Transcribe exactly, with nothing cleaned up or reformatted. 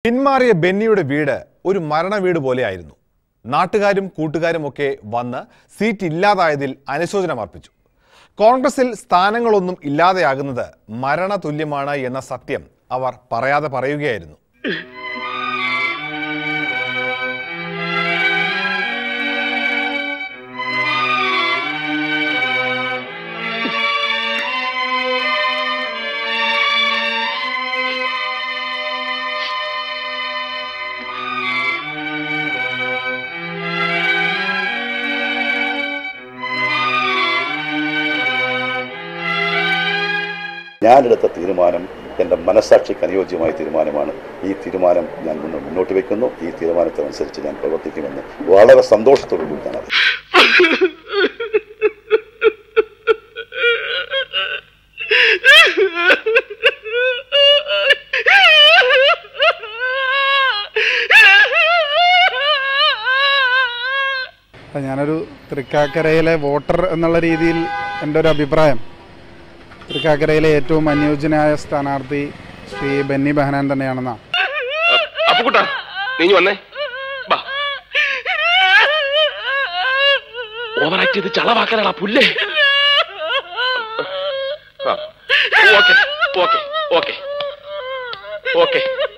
പിന്മാറിയ ബെന്നിയുടെ വീട് ഒരു മരണ വീട് പോലെയായിരുന്നു. നാട്ടുകാരും കൂട്ടുകാരും ഒക്കെ വന്ന് സീറ്റ് ഇല്ലാതായതിൽ അനുശോചനം അർപ്പിച്ചു. കോൺഗ്രസിൽ സ്ഥാനങ്ങളൊന്നും ഇല്ലാതെയാകുന്നത് മരണ തുല്യമാണ് എന്ന സത്യം അവർ പറയാതെ പറയുകയായിരുന്നു. ഞാനെടുത്ത തീരുമാനം എൻ്റെ മനസാക്ഷിക്ക് അനുയോജ്യമായ തീരുമാനമാണ്. ഈ തീരുമാനം ഞാൻ മുന്നോട്ട് വയ്ക്കുന്നു. ഈ തീരുമാനത്തിനനുസരിച്ച് ഞാൻ പ്രവർത്തിക്കുമെന്ന് വളരെ സന്തോഷത്തോടു കൂടി ഞാൻ ഞാനൊരു തൃക്കാക്കരയിലെ വോട്ടർ എന്നുള്ള രീതിയിൽ എൻ്റെ ഒരു അഭിപ്രായം, തൃക്കാക്കരയിലെ ഏറ്റവും അനുയോജ്യനായ സ്ഥാനാർത്ഥി ശ്രീ ബെന്നി ബെഹനാൻ തന്നെയാണെന്നാ. അപ്പുക്കുട്ട, നീ വന്നേ. ഓവറാക്ട് ചെയ്ത് ചളവാക്കാനാ പുല്ലേ. Okay okay okay okay